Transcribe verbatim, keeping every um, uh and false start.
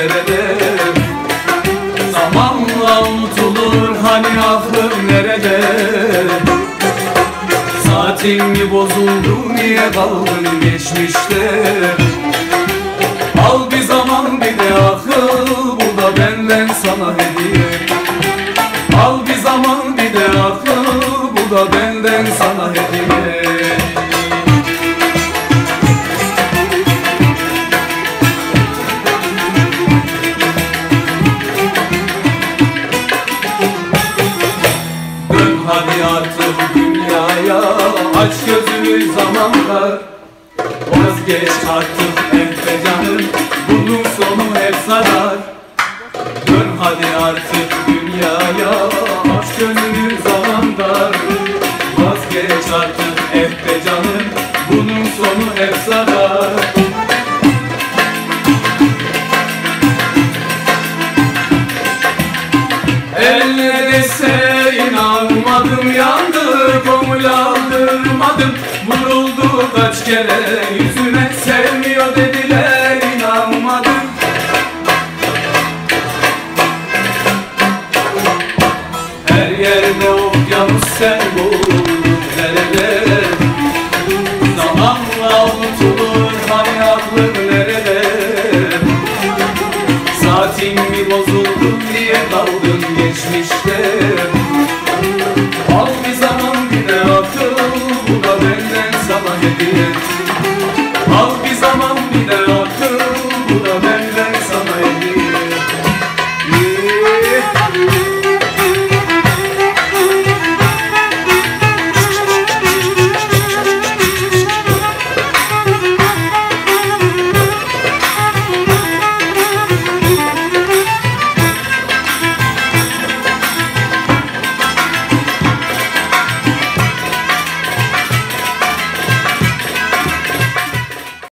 derede. Zamanla unutulur hani aklım nerede? Saatin mi bozuldu, niye kaldın geçmişte? Al bir zaman bir de akıl, bu da benden sana hediye. Al bir zaman bir de akıl, bu da benden sana hediye. Dön hadi artık dünyaya, aç gözünü zaman var. Vazgeç artık ehbe canım, bunun sonu hep zarar. Dön hadi artık dünyaya, aç gönlünü zaman dar. Vazgeç artık ehbe canım, bunun sonu hep zarar. Elle dese inanmadım, yandı gönül aldırmadım. Vuruldu kaç kere yüzüme, sevmiyor dediler inanmadım. Her yerde okyanus sen bu